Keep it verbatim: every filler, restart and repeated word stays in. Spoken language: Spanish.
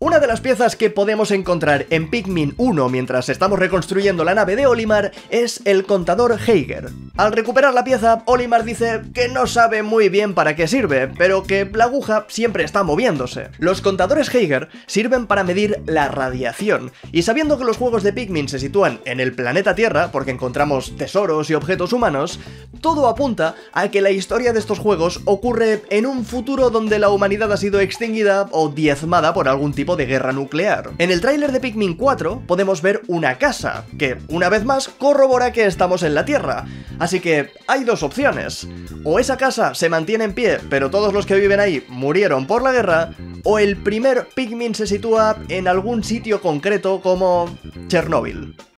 Una de las piezas que podemos encontrar en Pikmin uno mientras estamos reconstruyendo la nave de Olimar es el contador Geiger. Al recuperar la pieza, Olimar dice que no sabe muy bien para qué sirve, pero que la aguja siempre está moviéndose. Los contadores Geiger sirven para medir la radiación, y sabiendo que los juegos de Pikmin se sitúan en el planeta Tierra, porque encontramos tesoros y objetos humanos, todo apunta a que la historia de estos juegos ocurre en un futuro donde la humanidad ha sido extinguida o diezmada por algún tipo de guerra nuclear. En el tráiler de Pikmin cuatro podemos ver una casa, que una vez más corrobora que estamos en la Tierra. Así que hay dos opciones: o esa casa se mantiene en pie, pero todos los que viven ahí murieron por la guerra, o el primer Pikmin se sitúa en algún sitio concreto como Chernóbil.